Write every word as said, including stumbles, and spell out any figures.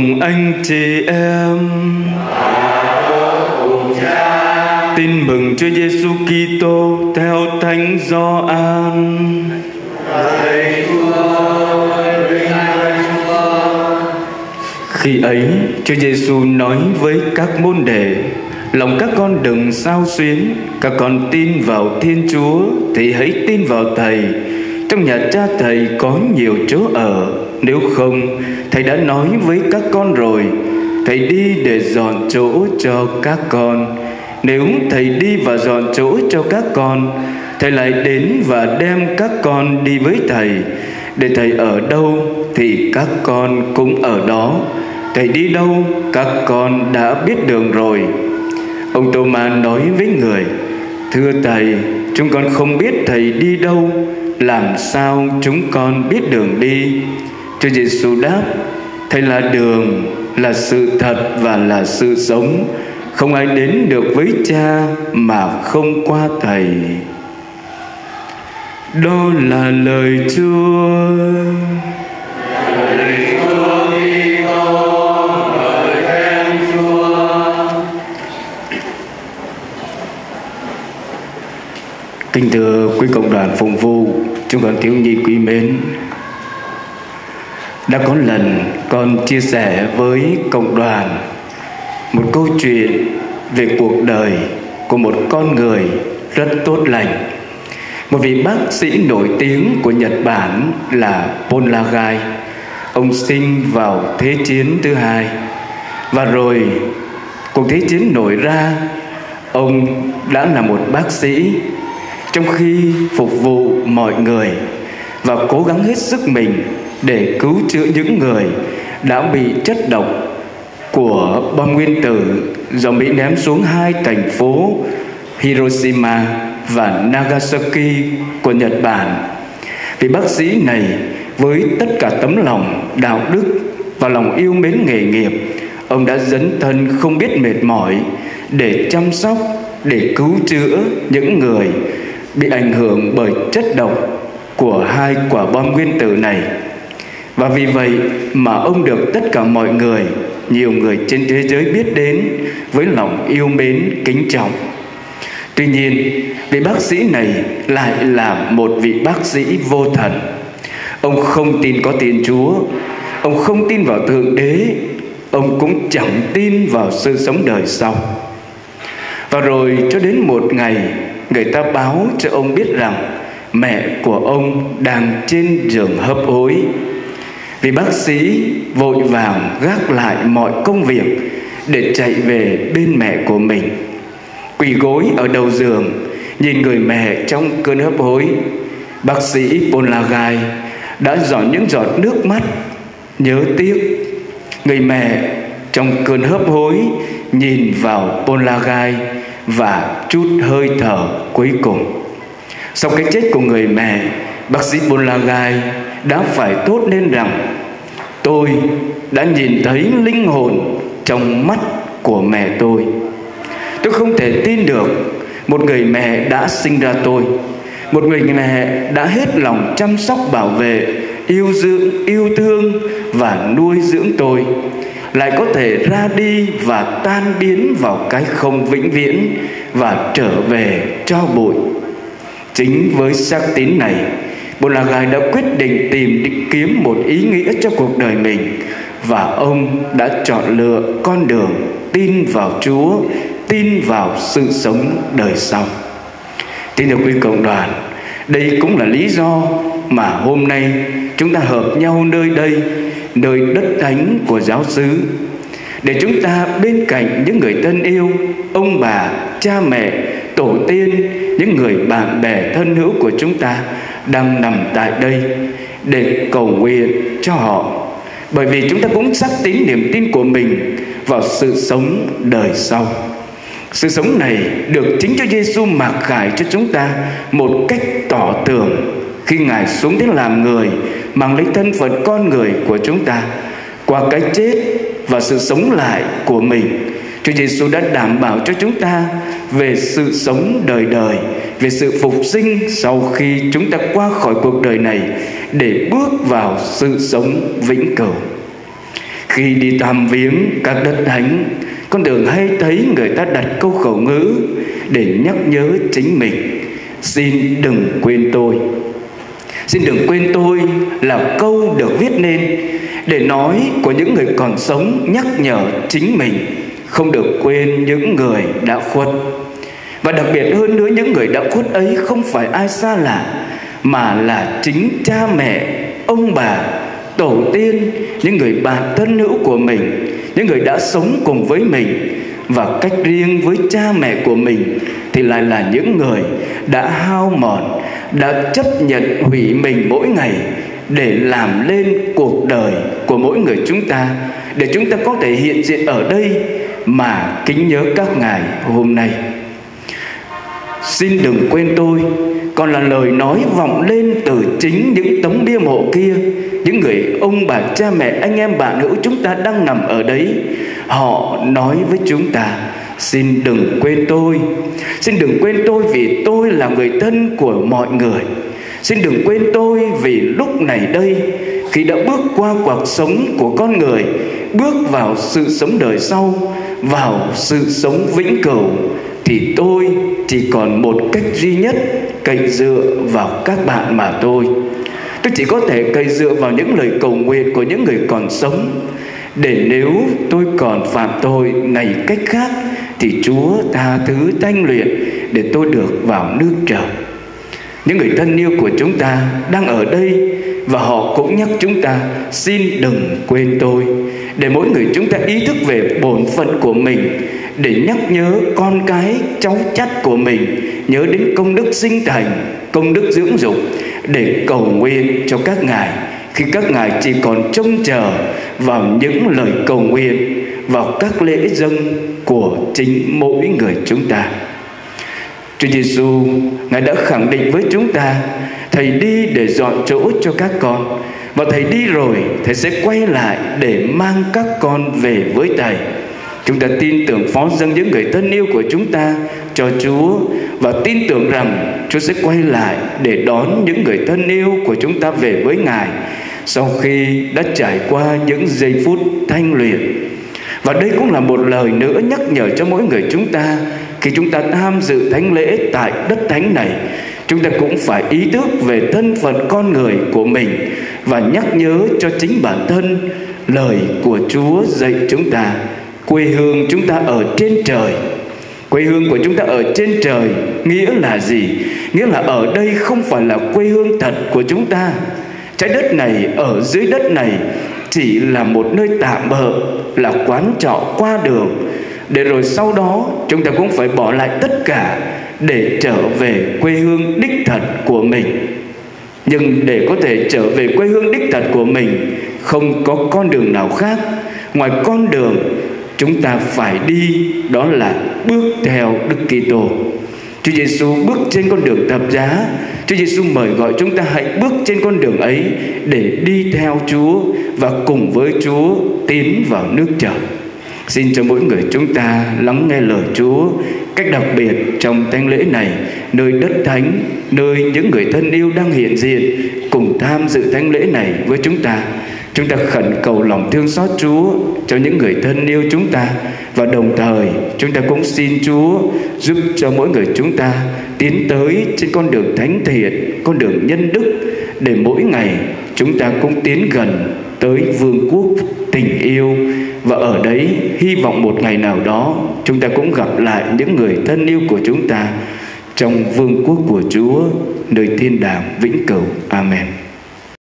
cùng anh chị em. Tin mừng Chúa Giêsu Kitô theo Thánh Gioan. Khi ấy, Chúa Giêsu nói với các môn đệ: lòng các con đừng xao xuyến. Các con tin vào Thiên Chúa thì hãy tin vào Thầy. Trong nhà Cha Thầy có nhiều chỗ ở, nếu không, Thầy đã nói với các con rồi. Thầy đi để dọn chỗ cho các con. Nếu Thầy đi và dọn chỗ cho các con, Thầy lại đến và đem các con đi với Thầy. Để Thầy ở đâu thì các con cũng ở đó. Thầy đi đâu các con đã biết đường rồi. Ông Tô-ma nói với người: thưa Thầy, chúng con không biết Thầy đi đâu, làm sao chúng con biết đường đi? Chúa Giêsu đáp: Thầy là đường, là sự thật và là sự sống. Không ai đến được với Cha mà không qua Thầy. Đó là lời Chúa. Kính thưa quý cộng đoàn phụng vụ, chúng con thiếu nhi quý mến, đã có lần con chia sẻ với cộng đoàn một câu chuyện về cuộc đời của một con người rất tốt lành, một vị bác sĩ nổi tiếng của Nhật Bản là Paul Lagai. Ông sinh vào Thế chiến thứ hai, và rồi cuộc Thế chiến nổi ra, ông đã là một bác sĩ trong khi phục vụ mọi người và cố gắng hết sức mình để cứu chữa những người đã bị chất độc của bom nguyên tử do Mỹ ném xuống hai thành phố Hiroshima và Nagasaki của Nhật Bản. Vì bác sĩ này với tất cả tấm lòng, đạo đức và lòng yêu mến nghề nghiệp, ông đã dấn thân không biết mệt mỏi để chăm sóc, để cứu chữa những người bị ảnh hưởng bởi chất độc của hai quả bom nguyên tử này. Và vì vậy mà ông được tất cả mọi người, nhiều người trên thế giới biết đến với lòng yêu mến, kính trọng. Tuy nhiên, vị bác sĩ này lại là một vị bác sĩ vô thần. Ông không tin có Thiên Chúa, ông không tin vào Thượng Đế, ông cũng chẳng tin vào sự sống đời sau. Và rồi cho đến một ngày, người ta báo cho ông biết rằng mẹ của ông đang trên giường hấp hối. Vì bác sĩ vội vàng gác lại mọi công việc để chạy về bên mẹ của mình. Quỳ gối ở đầu giường, nhìn người mẹ trong cơn hấp hối, bác sĩ Paul Lagai đã giọt những giọt nước mắt nhớ tiếc. Người mẹ trong cơn hấp hối nhìn vào Paul Lagai và trút hơi thở cuối cùng. Sau cái chết của người mẹ, bác sĩ Paul Lagai đã phải thốt lên rằng: tôi đã nhìn thấy linh hồn trong mắt của mẹ tôi. Tôi không thể tin được một người mẹ đã sinh ra tôi, một người mẹ đã hết lòng chăm sóc bảo vệ, yêu dưỡng, yêu thương và nuôi dưỡng tôi, lại có thể ra đi và tan biến vào cái không vĩnh viễn và trở về tro bụi. Chính với xác tín này, Paul Lagai đã quyết định tìm đi kiếm một ý nghĩa cho cuộc đời mình, và ông đã chọn lựa con đường tin vào Chúa, tin vào sự sống đời sau. Kính thưa quý cộng đoàn, đây cũng là lý do mà hôm nay chúng ta hợp nhau nơi đây, nơi đất thánh của giáo xứ, để chúng ta bên cạnh những người thân yêu, ông bà, cha mẹ, tổ tiên, những người bạn bè thân hữu của chúng ta đang nằm tại đây, để cầu nguyện cho họ. Bởi vì chúng ta cũng xác tín niềm tin của mình vào sự sống đời sau. Sự sống này được chính Chúa Giêsu mặc khải cho chúng ta một cách tỏ tường khi Ngài xuống đến làm người, mang lấy thân phận con người của chúng ta. Qua cái chết và sự sống lại của mình, Chúa Giêsu đã đảm bảo cho chúng ta về sự sống đời đời, về sự phục sinh sau khi chúng ta qua khỏi cuộc đời này để bước vào sự sống vĩnh cửu. Khi đi thăm viếng các đất thánh, con thường hay thấy người ta đặt câu khẩu ngữ để nhắc nhớ chính mình: xin đừng quên tôi. Xin đừng quên tôi là câu được viết nên để nói của những người còn sống, nhắc nhở chính mình không được quên những người đã khuất. Và đặc biệt hơn nữa, những người đã khuất ấy không phải ai xa lạ, mà là chính cha mẹ, ông bà, tổ tiên, những người bạn thân hữu của mình, những người đã sống cùng với mình. Và cách riêng với cha mẹ của mình thì lại là những người đã hao mòn, đã chấp nhận hủy mình mỗi ngày để làm lên cuộc đời của mỗi người chúng ta, để chúng ta có thể hiện diện ở đây mà kính nhớ các ngài hôm nay. Xin đừng quên tôi còn là lời nói vọng lên từ chính những tấm bia mộ kia. Những người ông bà, cha mẹ, anh em bạn hữu chúng ta đang nằm ở đấy, họ nói với chúng ta: xin đừng quên tôi. Xin đừng quên tôi vì tôi là người thân của mọi người. Xin đừng quên tôi vì lúc này đây, khi đã bước qua cuộc sống của con người, bước vào sự sống đời sau, vào sự sống vĩnh cửu, thì tôi chỉ còn một cách duy nhất: cậy dựa vào các bạn mà thôi. Tôi chỉ có thể cậy dựa vào những lời cầu nguyện của những người còn sống, để nếu tôi còn phạm tội này cách khác thì Chúa tha thứ thanh luyện để tôi được vào nước trời. Những người thân yêu của chúng ta đang ở đây, và họ cũng nhắc chúng ta: xin đừng quên tôi, để mỗi người chúng ta ý thức về bổn phận của mình, để nhắc nhớ con cái cháu chắt của mình nhớ đến công đức sinh thành, công đức dưỡng dục, để cầu nguyện cho các ngài khi các ngài chỉ còn trông chờ vào những lời cầu nguyện, vào các lễ dâng của chính mỗi người chúng ta. Chúa Giêsu, ngài đã khẳng định với chúng ta: thầy đi để dọn chỗ cho các con, và thầy đi rồi thầy sẽ quay lại để mang các con về với thầy. Chúng ta tin tưởng phó dâng những người thân yêu của chúng ta cho Chúa, và tin tưởng rằng Chúa sẽ quay lại để đón những người thân yêu của chúng ta về với ngài sau khi đã trải qua những giây phút thanh luyện. Và đây cũng là một lời nữa nhắc nhở cho mỗi người chúng ta: khi chúng ta tham dự thánh lễ tại đất thánh này, chúng ta cũng phải ý thức về thân phận con người của mình, và nhắc nhớ cho chính bản thân lời của Chúa dạy chúng ta: quê hương chúng ta ở trên trời. Quê hương của chúng ta ở trên trời nghĩa là gì? Nghĩa là ở đây không phải là quê hương thật của chúng ta. Trái đất này, ở dưới đất này chỉ là một nơi tạm bợ, là quán trọ qua đường, để rồi sau đó chúng ta cũng phải bỏ lại tất cả để trở về quê hương đích thật của mình. Nhưng để có thể trở về quê hương đích thật của mình, không có con đường nào khác ngoài con đường chúng ta phải đi, đó là bước theo Đức Kitô. Chúa Giêsu bước trên con đường thập giá. Chúa Giêsu mời gọi chúng ta hãy bước trên con đường ấy để đi theo Chúa và cùng với Chúa tiến vào nước trời. Xin cho mỗi người chúng ta lắng nghe lời Chúa cách đặc biệt trong thánh lễ này, nơi đất thánh, nơi những người thân yêu đang hiện diện cùng tham dự thánh lễ này với chúng ta. Chúng ta khẩn cầu lòng thương xót Chúa cho những người thân yêu chúng ta, và đồng thời chúng ta cũng xin Chúa giúp cho mỗi người chúng ta tiến tới trên con đường thánh thiện, con đường nhân đức, để mỗi ngày chúng ta cũng tiến gần tới vương quốc tình yêu. Và ở đấy hy vọng một ngày nào đó chúng ta cũng gặp lại những người thân yêu của chúng ta trong vương quốc của Chúa, nơi thiên đàng vĩnh cửu. Amen.